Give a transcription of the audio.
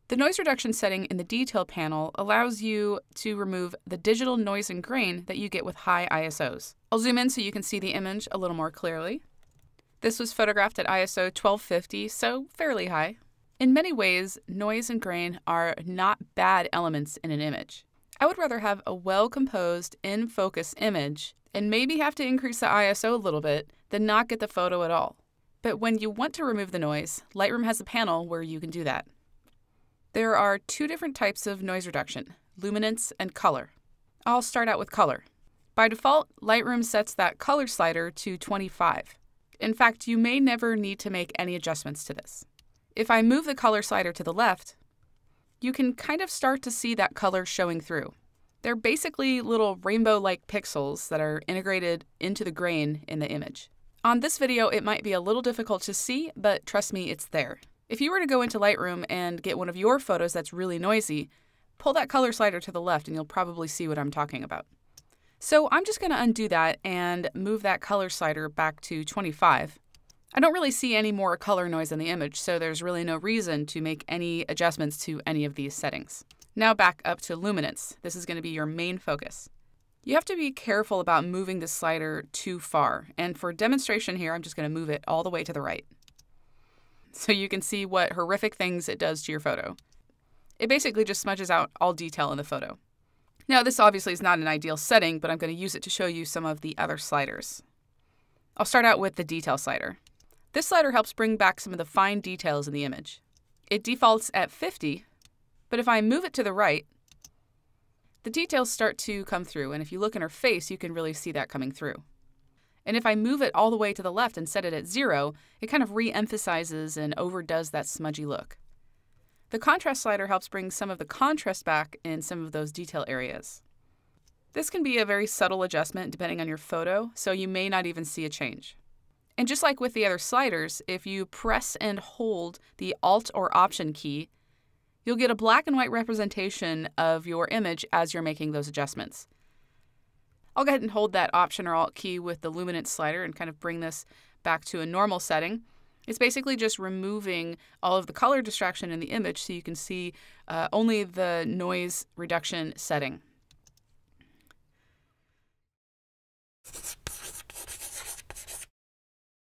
The noise reduction setting in the detail panel allows you to remove the digital noise and grain that you get with high ISOs. I'll zoom in so you can see the image a little more clearly. This was photographed at ISO 1250, so fairly high. In many ways, noise and grain are not bad elements in an image. I would rather have a well-composed, in-focus image and maybe have to increase the ISO a little bit than not get the photo at all. But when you want to remove the noise, Lightroom has a panel where you can do that. There are two different types of noise reduction, luminance and color. I'll start out with color. By default, Lightroom sets that color slider to 25. In fact, you may never need to make any adjustments to this. If I move the color slider to the left, you can kind of start to see that color showing through. They're basically little rainbow-like pixels that are integrated into the grain in the image. On this video, it might be a little difficult to see, but trust me, it's there. If you were to go into Lightroom and get one of your photos that's really noisy, pull that color slider to the left and you'll probably see what I'm talking about. So I'm just going to undo that and move that color slider back to 25. I don't really see any more color noise in the image, so there's really no reason to make any adjustments to any of these settings. Now back up to luminance. This is going to be your main focus. You have to be careful about moving the slider too far, and for demonstration here, I'm just going to move it all the way to the right, so you can see what horrific things it does to your photo. It basically just smudges out all detail in the photo. Now, this obviously is not an ideal setting, but I'm going to use it to show you some of the other sliders. I'll start out with the detail slider. This slider helps bring back some of the fine details in the image. It defaults at 50, but if I move it to the right, the details start to come through, and if you look in her face, you can really see that coming through. And if I move it all the way to the left and set it at 0, it kind of re-emphasizes and overdoes that smudgy look. The contrast slider helps bring some of the contrast back in some of those detail areas. This can be a very subtle adjustment depending on your photo, so you may not even see a change. And just like with the other sliders, if you press and hold the Alt or Option key, you'll get a black and white representation of your image as you're making those adjustments. I'll go ahead and hold that Option or Alt key with the luminance slider and kind of bring this back to a normal setting. It's basically just removing all of the color distraction in the image so you can see only the noise reduction setting.